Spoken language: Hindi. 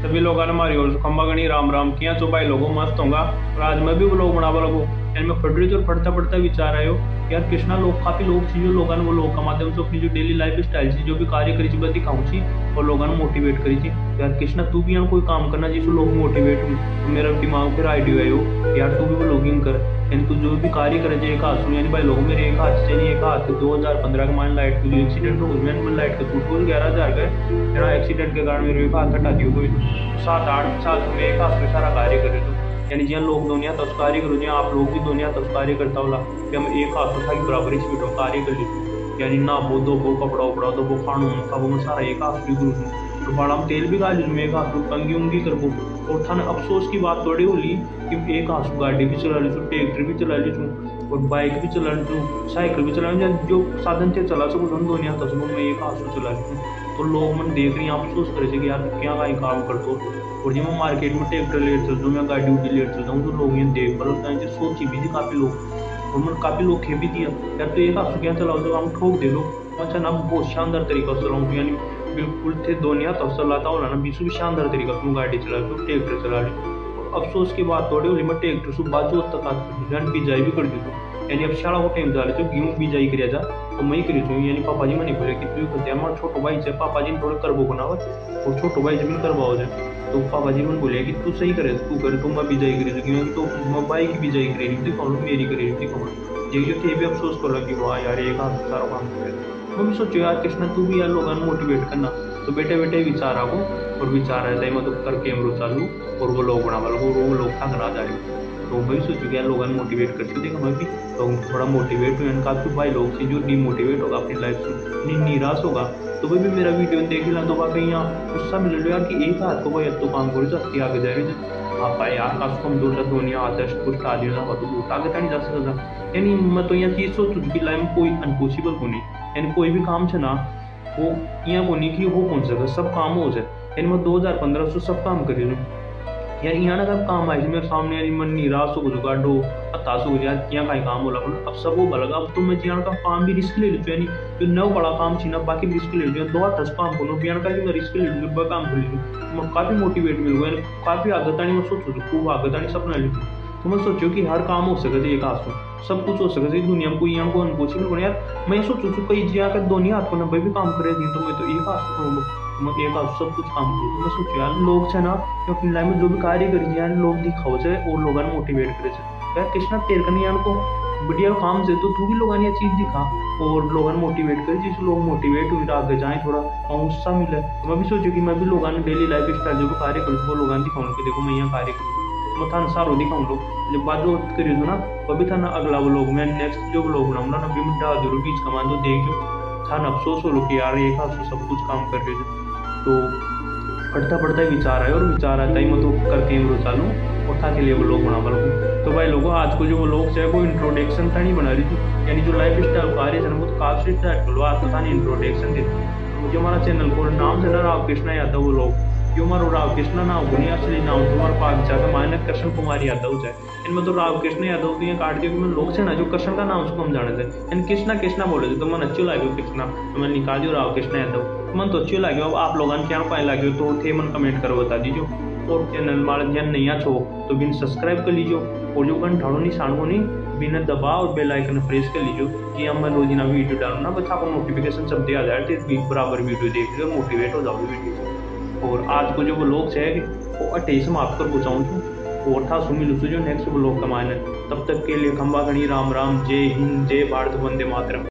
सभी लोगों ने हमारी ओर से खंबा गणी राम राम किया। तो भाई लोगों मस्त होगा और आज मैं भी व्लॉग बनावा लगो। यानी मैं पढ़ रही थी और पढ़ता पढ़ता विचार आयो यार कृष्णा लोग काफी लोग थी जो लोगों ने वो लोग के माध्यम से अपनी जो डेली लाइफ स्टाइल थी जो भी कार्य करी थी वह दिखाऊँ थी और लोगों ने मोटिवेट करी थी। यार कृष्णा तू भी यहाँ कोई काम करना जिससे लोग मोटिवेट हो। तो मेरा दिमाग फिर आइडिया आयो यार तू भी वो लॉगिंग कर। यानी तू जो भी कार्य करे जो एक हाथ सुन यानी भाई लोगों मेरे एक हाथ से नहीं एक हाथ 2015 के मान लाइट की एक्सीडेंट हो गया मैं लाइट का टूट 11,000 गए मेरा एक्सीडेंट के कारण मेरे एक हाथ हटा दियो कोई 7-8 साल में एक हाथ में सारा कार्य करे तो यानी जहाँ लोग दुनिया तस कार्य करो जहाँ आप लोग भी दुनिया तस कार्य करता होला कि हम एक हाथ उठा के बराबर स्पीड में कार्य कर लीजिए। यानी ना वो दो वो कपड़ा उपड़ा दो वो खाणू खाबो में सारा एक हाथ भी करूँ तो बड़ा हम तेल भी खा लीजिए एक हाथ कंगी उंगी करबो। और थाने अफसोस की बात थोड़ी होली कि एक हाथ गाड़ी भी चला लीचू ट्रैक्टर भी चला लीचू और बाइक भी चला लीचू साइकिल भी चला जो साधन से चला सकूँ हम दुनिया तस्बों में एक हाथ चला लीचू। तो लोग मन देख रही अफसोस करे कि यार क्या कहीं काम कर दो। और जब मैं मार्केट में ट्रैक्टर लेट चलता हूँ मैं गाड़ी उड़ी लेट चलता हूँ तो लोग ये देख पर सोची भी थी काफ़ी लोग और मैंने काफ़ी लोग खे भी दिया यार तो एक हाथ क्या चलाओ तो हम ठोक दे लो। अच्छा ना बहुत शानदार तरीका से चलाऊँ यानी बिल्कुल थे दोनिया तब चलाता हो ना बीसू भी शानदार तरीका से गाड़ी चला लो ट्रैक्टर चला ली। और अफसोस की बात थोड़ी होली मैं ट्रैक्टर से बाजू तक बिजाई भी कर दी थी यानी अब शाला को टाइम डाले तो गेहूँ बिजाई कर जा तो मैं करी थी यानी पापा जी मैंने बोले कि तू करते हमारा छोटो भाई से पापा जी ने थोड़े करबो बनावत और छोटो भाई से भी करवाओ जाए। तो पापा जी मैंने बोले कि तू सही करे तू करे तो मैं बिजाई करी थी तो मैं भाई की बिजाई करी रही थी कौन मेरी करी रही थी कौन ये जो थे भी अफसोस कर लगी वाह यार एक हाथ सारा काम करे। मैं भी सोचो यार कृष्णा तू भी यार लोगों को मोटिवेट करना तो बेटे बेटे विचार आगो और विचार रहता है मतलब कर कैमरो चालू और वो लोग बना वाला वो लोग था करा जा रहे तो मैं भी सोचू कि यार लोगों ने मोटिवेट करते देखा मैं भी तो थोड़ा मोटिवेट हुआ काफ़ी भाई लोग से जो डिमोटिवेट होगा अपनी लाइफ से निराश होगा तो वही भी मेरा वीडियो देख लेना तो वाकई यहाँ गुस्सा मिल रहा यार कि एक हाथ को भाई तो काम करो जाती आगे जा रही आप यार काश कम दूर दुनिया आदर्श कुछ आदि तो आगे तक नहीं जा सकता। यानी मैं तो यहाँ चीज़ सोचू कि लाइफ में कोई अनपॉसिबल को नहीं यानी कोई भी काम है ना वो यहाँ को नहीं कि वो पहुँच सके सब काम हो जाए। यानी मैं 2015 से सब काम करी हूँ यार यहाँ ना सब काम आए मेरे सामने यानी मन निराश हो गाडो हताश हो यार क्या कहीं काम होला अब सब वो भलगा अब तो मैं जियान का काम भी रिस्क ले लेती यानी जो नव बड़ा काम छीना बाकी रिस्क ले लेती 2-10 काम करो बियान का मैं रिस्क ले लूँ वह काम कर लीजिए मैं काफ़ी मोटिवेट मिल गया काफ़ी आगतानी मैं सोचू खूब आगतानी सपना लीजिए। तो मैं सोचो कि हर काम हो सके एक हाथ में सब कुछ हो सके दुनिया में कोई यहाँ को अनपॉसिबल बने यार मैं सोचू कई जिया कर दोनों हाथ को ना भाई भी काम करे थी तो मैं तो एक हाथ मैं एक हाथ सब कुछ काम करूँ। मैं सोचू यार लोग से ना जो अपनी लाइफ में जो भी कार्य करी यार लोग दिखाओ से और लोगों ने मोटिवेट करे यार कृष्णा तेरे करनी यार को बढ़िया काम से तो तू भी लोगों ने यह चीज़ दिखा और लोगों ने मोटिवेट करे जिससे लोग मोटिवेट हुए आगे जाए थोड़ा उत्साह मिले। तो मैं भी सोचू कि मैं भी लोगों ने डेली लाइफ स्टाइल जो भी कार्य करूँ वो लोगों ने दिखाऊँ कि देखो मैं यहाँ कार्य करूँ मैं थाना सारो दिखाऊँ लोग जब बात जो करी ना वो भी था ना अगला व्लॉग मैं नेक्स्ट जो व्लॉग बनाऊंगा ना भी मैं डाल जरूर बीच का मान तो देख लो था ना अफसोस हो लो कि यार एक हाथ से सब कुछ काम कर रहे थे। तो पढ़ता पढ़ता ही विचार आया और विचार आता ही मैं तो करके वो चालू और था के लिए वो लोग बना वाला। तो भाई लोगों आज को जो वो लोग है वो इंट्रोडक्शन था नहीं बना रही थी यानी जो लाइफ स्टाइल कार्य है वो तो काफी स्टार्ट करो आज तो था नहीं इंट्रोडक्शन देते मुझे हमारा चैनल को नाम से ना राव कृष्णा यादव वो लोग जो हमारा राव कृष्णा नाम को नहीं असली नाम तुम्हारा पाक जाकर मायने कृष्ण कुमार यादव है इनमें तो राव कृष्ण यादव तो ये काट दिया लोग से ना जो कृष्ण का नाम उसको हम जाने थे यानी कृष्णा कृष्णा बोले थे तो मन अच्छे लगे कृष्णा तो मैं निकाल दियो राव कृष्ण यादव मन तो अच्छे लगे अब आप लोगों ने क्या पाए लगे तो थे मन कमेंट करो बता दीजिए और चैनल वाले जन नहीं आ छो तो बिन सब्सक्राइब कर लीजिए और जो घंटाड़ों निशान को नहीं बिना दबा और बेल आइकन प्रेस कर लीजिए कि हम मैं रोजाना वीडियो डालूँ ना बस आपको नोटिफिकेशन सब दे आ जाए तो बराबर वीडियो देख लो मोटिवेट हो जाओगे वीडियो। और आज को जो वो लोग है वो 28 समाप्त कर पहुँचाऊँ और था सुमिल जो नेक्स्ट वो लोग कमाने तब तक के लिए खंबा गणी राम राम जय हिंद जय भारत वंदे मातरम।